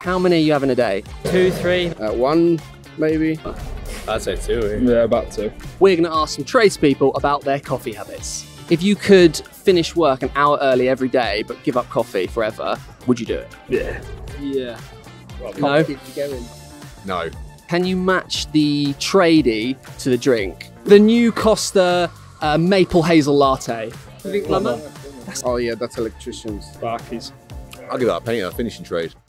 How many are you having a day? 2, 3. One, maybe. I'd say 2. Yeah, about 2. We're going to ask some tradespeople about their coffee habits. If you could finish work an hour early every day but give up coffee forever, would you do it? Yeah. Yeah. Well, No? keep you going. No. Can you match the tradie to the drink? The new Costa maple hazel latte. You think plumber? Oh yeah, that's electricians. Barkeys. I'll give that a painter, finishing trade.